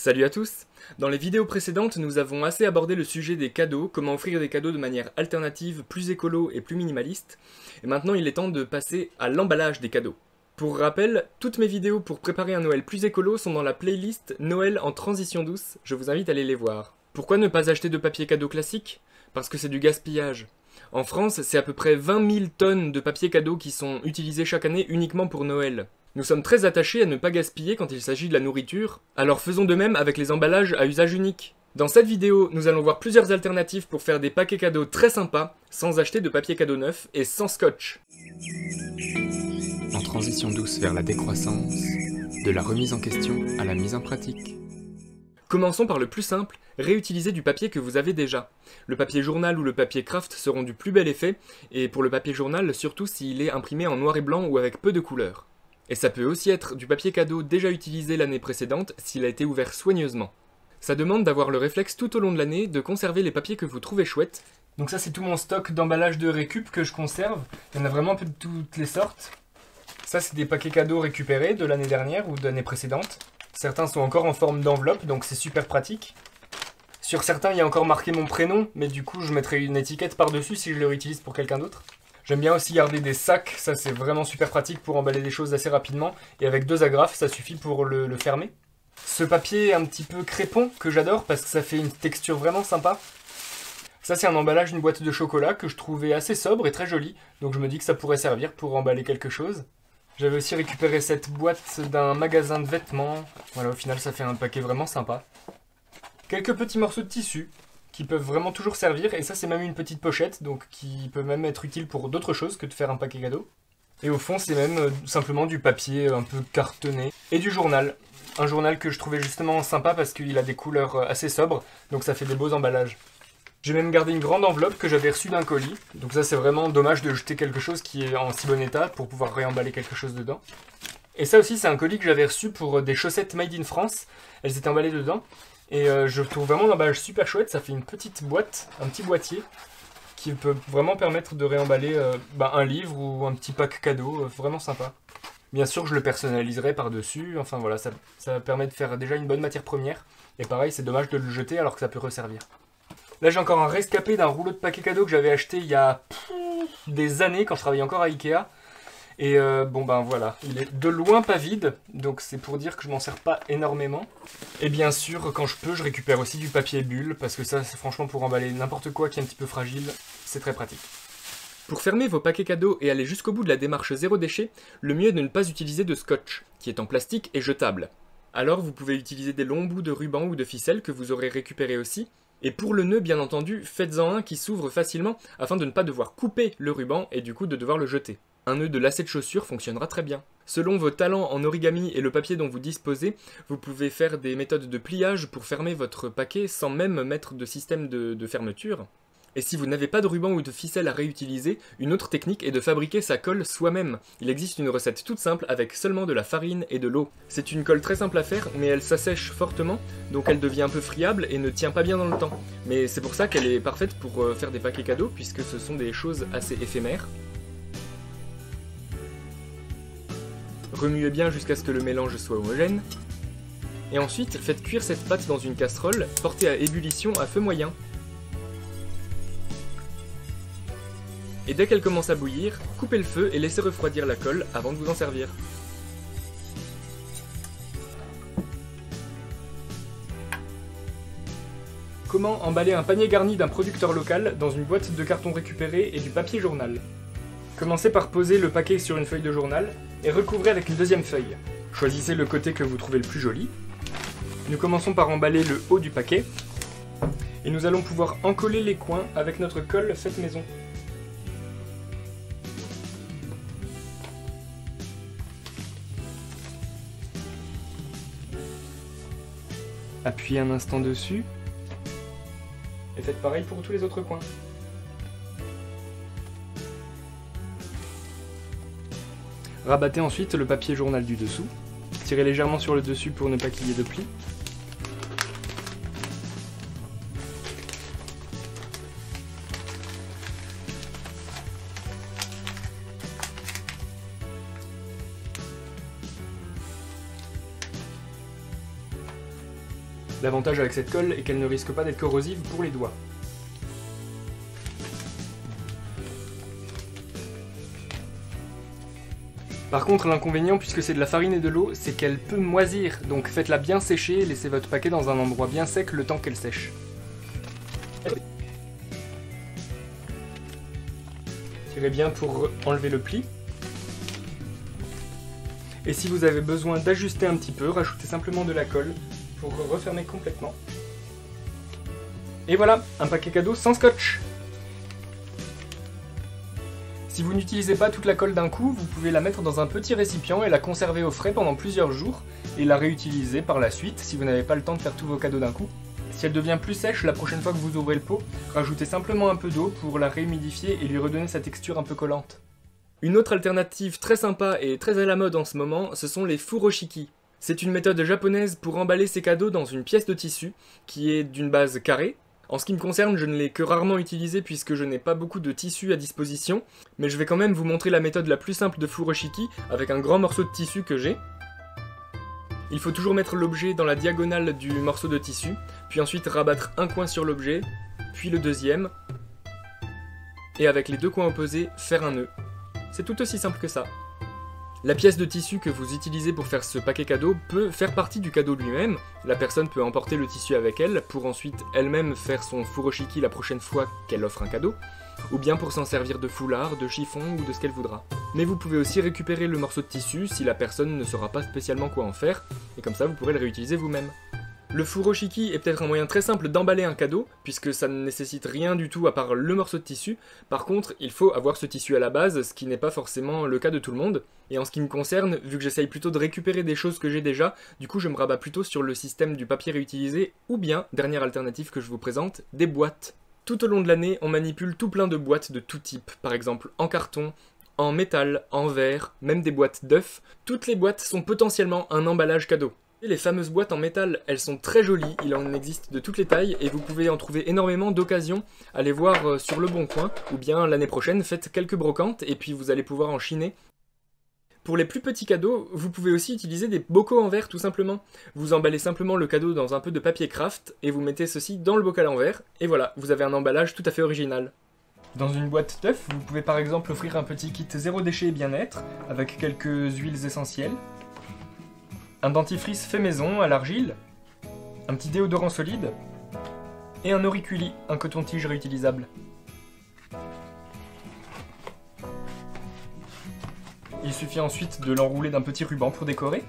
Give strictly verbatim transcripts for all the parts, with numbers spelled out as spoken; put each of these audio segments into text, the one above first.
Salut à tous! Dans les vidéos précédentes, nous avons assez abordé le sujet des cadeaux, comment offrir des cadeaux de manière alternative, plus écolo et plus minimaliste. Et maintenant il est temps de passer à l'emballage des cadeaux. Pour rappel, toutes mes vidéos pour préparer un Noël plus écolo sont dans la playlist Noël en transition douce, je vous invite à aller les voir. Pourquoi ne pas acheter de papier cadeau classique? Parce que c'est du gaspillage. En France, c'est à peu près vingt mille tonnes de papier cadeau qui sont utilisées chaque année uniquement pour Noël. Nous sommes très attachés à ne pas gaspiller quand il s'agit de la nourriture, alors faisons de même avec les emballages à usage unique. Dans cette vidéo, nous allons voir plusieurs alternatives pour faire des paquets cadeaux très sympas, sans acheter de papier cadeau neuf et sans scotch. En transition douce vers la décroissance, de la remise en question à la mise en pratique. Commençons par le plus simple, réutiliser du papier que vous avez déjà. Le papier journal ou le papier craft seront du plus bel effet, et pour le papier journal, surtout s'il est imprimé en noir et blanc ou avec peu de couleurs. Et ça peut aussi être du papier cadeau déjà utilisé l'année précédente s'il a été ouvert soigneusement. Ça demande d'avoir le réflexe tout au long de l'année de conserver les papiers que vous trouvez chouettes. Donc ça c'est tout mon stock d'emballage de récup que je conserve. Il y en a vraiment un peu de toutes les sortes. Ça c'est des paquets cadeaux récupérés de l'année dernière ou de l'année précédente. Certains sont encore en forme d'enveloppe, donc c'est super pratique. Sur certains il y a encore marqué mon prénom, mais du coup je mettrai une étiquette par-dessus si je le réutilise pour quelqu'un d'autre. J'aime bien aussi garder des sacs, ça c'est vraiment super pratique pour emballer des choses assez rapidement. Et avec deux agrafes, ça suffit pour le, le fermer. Ce papier un petit peu crépon que j'adore parce que ça fait une texture vraiment sympa. Ça c'est un emballage d'une boîte de chocolat que je trouvais assez sobre et très joli. Donc je me dis que ça pourrait servir pour emballer quelque chose. J'avais aussi récupéré cette boîte d'un magasin de vêtements. Voilà, au final ça fait un paquet vraiment sympa. Quelques petits morceaux de tissu qui peuvent vraiment toujours servir, et ça c'est même une petite pochette, donc qui peut même être utile pour d'autres choses que de faire un paquet cadeau. Et au fond c'est même euh, simplement du papier un peu cartonné, et du journal. Un journal que je trouvais justement sympa parce qu'il a des couleurs assez sobres, donc ça fait des beaux emballages. J'ai même gardé une grande enveloppe que j'avais reçue d'un colis, donc ça c'est vraiment dommage de jeter quelque chose qui est en si bon état pour pouvoir réemballer quelque chose dedans. Et ça aussi c'est un colis que j'avais reçu pour des chaussettes made in France, elles étaient emballées dedans. Et euh, je trouve vraiment l'emballage super chouette, ça fait une petite boîte, un petit boîtier, qui peut vraiment permettre de réemballer euh, bah, un livre ou un petit pack cadeau, euh, vraiment sympa. Bien sûr je le personnaliserai par-dessus, enfin voilà, ça, ça permet de faire déjà une bonne matière première. Et pareil, c'est dommage de le jeter alors que ça peut resservir. Là j'ai encore un rescapé d'un rouleau de paquet cadeau que j'avais acheté il y a des années quand je travaillais encore à Ikea. Et euh, bon ben voilà, il est de loin pas vide, donc c'est pour dire que je m'en sers pas énormément. Et bien sûr, quand je peux, je récupère aussi du papier bulle, parce que ça, c'est franchement pour emballer n'importe quoi qui est un petit peu fragile, c'est très pratique. Pour fermer vos paquets cadeaux et aller jusqu'au bout de la démarche zéro déchet, le mieux est de ne pas utiliser de scotch, qui est en plastique et jetable. Alors vous pouvez utiliser des longs bouts de ruban ou de ficelle que vous aurez récupérés aussi. Et pour le nœud, bien entendu, faites-en un qui s'ouvre facilement, afin de ne pas devoir couper le ruban et du coup de devoir le jeter. Un nœud de lacet de chaussure fonctionnera très bien. Selon vos talents en origami et le papier dont vous disposez, vous pouvez faire des méthodes de pliage pour fermer votre paquet sans même mettre de système de, de fermeture. Et si vous n'avez pas de ruban ou de ficelle à réutiliser, une autre technique est de fabriquer sa colle soi-même. Il existe une recette toute simple avec seulement de la farine et de l'eau. C'est une colle très simple à faire, mais elle s'assèche fortement, donc elle devient un peu friable et ne tient pas bien dans le temps. Mais c'est pour ça qu'elle est parfaite pour faire des paquets cadeaux, puisque ce sont des choses assez éphémères. Remuez bien jusqu'à ce que le mélange soit homogène. Et ensuite, faites cuire cette pâte dans une casserole, portée à ébullition à feu moyen. Et dès qu'elle commence à bouillir, coupez le feu et laissez refroidir la colle avant de vous en servir. Comment emballer un panier garni d'un producteur local dans une boîte de carton récupéré et du papier journal? Commencez par poser le paquet sur une feuille de journal et recouvrez avec une deuxième feuille. Choisissez le côté que vous trouvez le plus joli. Nous commençons par emballer le haut du paquet et nous allons pouvoir encoller les coins avec notre colle faite maison. Appuyez un instant dessus et faites pareil pour tous les autres coins. Rabattez ensuite le papier journal du dessous, tirez légèrement sur le dessus pour ne pas qu'il y ait de plis. L'avantage avec cette colle est qu'elle ne risque pas d'être corrosive pour les doigts. Par contre, l'inconvénient, puisque c'est de la farine et de l'eau, c'est qu'elle peut moisir, donc faites-la bien sécher et laissez votre paquet dans un endroit bien sec le temps qu'elle sèche. Tirez bien pour enlever le pli. Et si vous avez besoin d'ajuster un petit peu, rajoutez simplement de la colle pour refermer complètement. Et voilà, un paquet cadeau sans scotch! Si vous n'utilisez pas toute la colle d'un coup, vous pouvez la mettre dans un petit récipient et la conserver au frais pendant plusieurs jours et la réutiliser par la suite si vous n'avez pas le temps de faire tous vos cadeaux d'un coup. Si elle devient plus sèche la prochaine fois que vous ouvrez le pot, rajoutez simplement un peu d'eau pour la réhumidifier et lui redonner sa texture un peu collante. Une autre alternative très sympa et très à la mode en ce moment, ce sont les furoshiki. C'est une méthode japonaise pour emballer ses cadeaux dans une pièce de tissu qui est d'une base carrée. En ce qui me concerne, je ne l'ai que rarement utilisé puisque je n'ai pas beaucoup de tissu à disposition, mais je vais quand même vous montrer la méthode la plus simple de furoshiki avec un grand morceau de tissu que j'ai. Il faut toujours mettre l'objet dans la diagonale du morceau de tissu, puis ensuite rabattre un coin sur l'objet, puis le deuxième, et avec les deux coins opposés, faire un nœud. C'est tout aussi simple que ça. La pièce de tissu que vous utilisez pour faire ce paquet cadeau peut faire partie du cadeau lui-même. La personne peut emporter le tissu avec elle pour ensuite elle-même faire son furoshiki la prochaine fois qu'elle offre un cadeau, ou bien pour s'en servir de foulard, de chiffon ou de ce qu'elle voudra. Mais vous pouvez aussi récupérer le morceau de tissu si la personne ne saura pas spécialement quoi en faire, et comme ça vous pourrez le réutiliser vous-même. Le furoshiki est peut-être un moyen très simple d'emballer un cadeau, puisque ça ne nécessite rien du tout à part le morceau de tissu. Par contre, il faut avoir ce tissu à la base, ce qui n'est pas forcément le cas de tout le monde. Et en ce qui me concerne, vu que j'essaye plutôt de récupérer des choses que j'ai déjà, du coup je me rabats plutôt sur le système du papier réutilisé, ou bien, dernière alternative que je vous présente, des boîtes. Tout au long de l'année, on manipule tout plein de boîtes de tout type, par exemple en carton, en métal, en verre, même des boîtes d'œufs. Toutes les boîtes sont potentiellement un emballage cadeau. Et les fameuses boîtes en métal, elles sont très jolies, il en existe de toutes les tailles et vous pouvez en trouver énormément d'occasions. Allez voir sur Le Bon Coin, ou bien l'année prochaine, faites quelques brocantes et puis vous allez pouvoir en chiner. Pour les plus petits cadeaux, vous pouvez aussi utiliser des bocaux en verre tout simplement. Vous emballez simplement le cadeau dans un peu de papier craft et vous mettez ceci dans le bocal en verre, et voilà, vous avez un emballage tout à fait original. Dans une boîte d'œufs, vous pouvez par exemple offrir un petit kit zéro déchet et bien-être, avec quelques huiles essentielles, un dentifrice fait maison à l'argile, un petit déodorant solide, et un auriculi, un coton-tige réutilisable. Il suffit ensuite de l'enrouler d'un petit ruban pour décorer.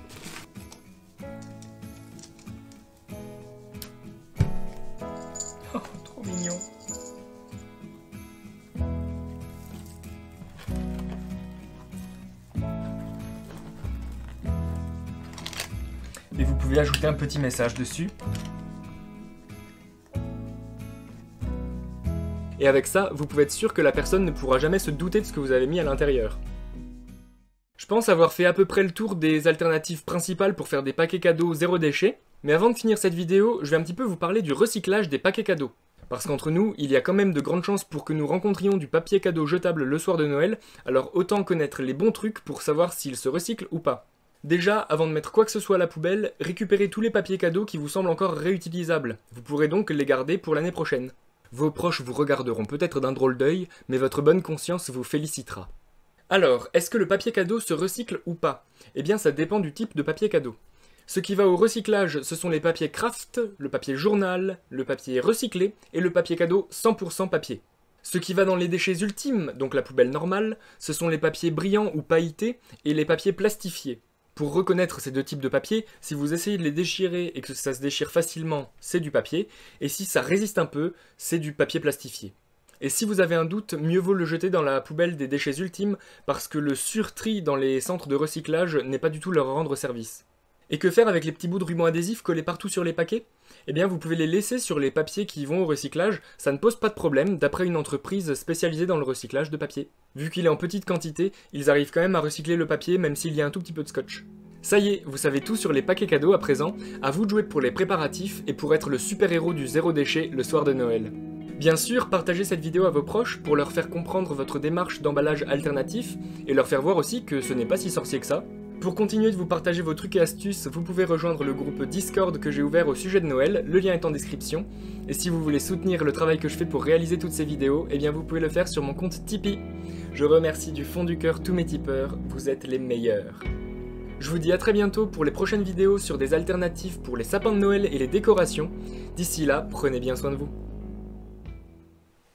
Oh, trop mignon! Et vous pouvez ajouter un petit message dessus. Et avec ça, vous pouvez être sûr que la personne ne pourra jamais se douter de ce que vous avez mis à l'intérieur. Je pense avoir fait à peu près le tour des alternatives principales pour faire des paquets cadeaux zéro déchet, mais avant de finir cette vidéo, je vais un petit peu vous parler du recyclage des paquets cadeaux. Parce qu'entre nous, il y a quand même de grandes chances pour que nous rencontrions du papier cadeau jetable le soir de Noël, alors autant connaître les bons trucs pour savoir s'il se recycle ou pas. Déjà, avant de mettre quoi que ce soit à la poubelle, récupérez tous les papiers cadeaux qui vous semblent encore réutilisables. Vous pourrez donc les garder pour l'année prochaine. Vos proches vous regarderont peut-être d'un drôle d'œil, mais votre bonne conscience vous félicitera. Alors, est-ce que le papier cadeau se recycle ou pas? Eh bien, ça dépend du type de papier cadeau. Ce qui va au recyclage, ce sont les papiers craft, le papier journal, le papier recyclé et le papier cadeau cent pour cent papier. Ce qui va dans les déchets ultimes, donc la poubelle normale, ce sont les papiers brillants ou pailletés et les papiers plastifiés. Pour reconnaître ces deux types de papier, si vous essayez de les déchirer et que ça se déchire facilement, c'est du papier, et si ça résiste un peu, c'est du papier plastifié. Et si vous avez un doute, mieux vaut le jeter dans la poubelle des déchets ultimes, parce que le surtri dans les centres de recyclage n'est pas du tout leur rendre service. Et que faire avec les petits bouts de ruban adhésif collés partout sur les paquets? Eh bien, vous pouvez les laisser sur les papiers qui vont au recyclage, ça ne pose pas de problème, d'après une entreprise spécialisée dans le recyclage de papier. Vu qu'il est en petite quantité, ils arrivent quand même à recycler le papier même s'il y a un tout petit peu de scotch. Ça y est, vous savez tout sur les paquets cadeaux à présent, à vous de jouer pour les préparatifs et pour être le super-héros du zéro déchet le soir de Noël. Bien sûr, partagez cette vidéo à vos proches pour leur faire comprendre votre démarche d'emballage alternatif et leur faire voir aussi que ce n'est pas si sorcier que ça. Pour continuer de vous partager vos trucs et astuces, vous pouvez rejoindre le groupe Discord que j'ai ouvert au sujet de Noël, le lien est en description. Et si vous voulez soutenir le travail que je fais pour réaliser toutes ces vidéos, eh bien vous pouvez le faire sur mon compte Tipeee. Je remercie du fond du cœur tous mes tipeurs, vous êtes les meilleurs. Je vous dis à très bientôt pour les prochaines vidéos sur des alternatives pour les sapins de Noël et les décorations. D'ici là, prenez bien soin de vous.